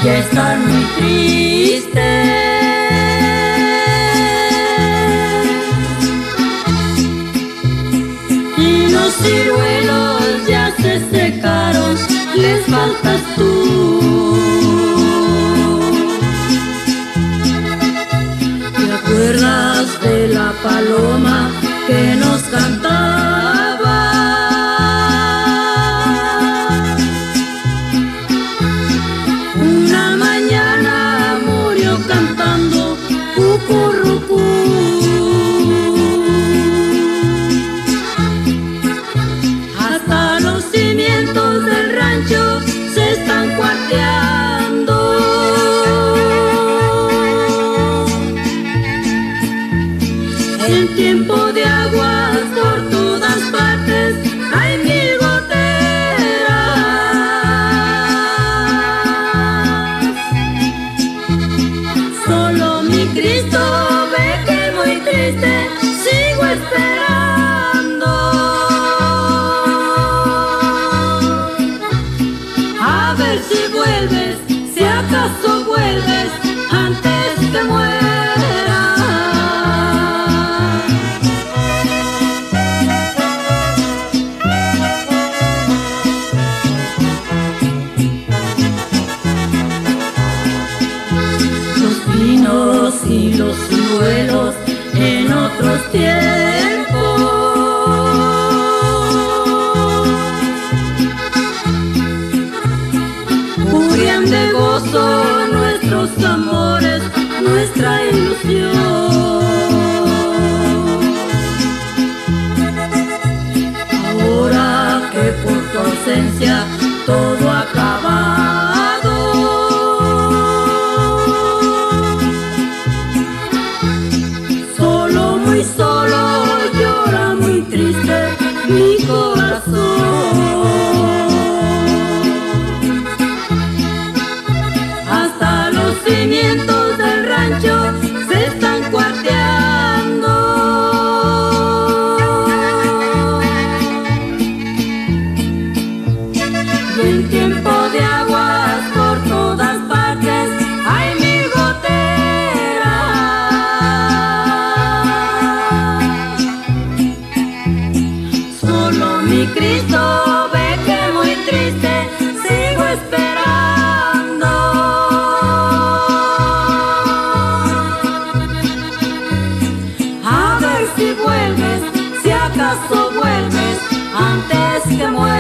ya están muy tristes. Y los ciruelos ya se secaron, les faltas tú. ¿Te acuerdas de la paloma que nos cantaba? Una mañana murió cantando cucurrucú. Hasta los cimientos del rancho se están cuarteando. En tiempo de aguas por todas partes hay mil goteras. Solo mi Cristo ve que muy triste sigo esperando. A ver si vuelves, si acaso vuelves antes que muera. Y los ciruelos en otros tiempos cubrían de gozo nuestros amores, nuestra ilusión. Ahora que por tu ausencia todo ha acabado, solo llora muy triste mi corazón. Hasta los cimientos del rancho se están cuarteando. Y en tiempo de aguas por todas partes hay mil goteras. Solo mi Cristo ve que muy triste sigo esperando. A ver si vuelves, si acaso vuelves antes que muera.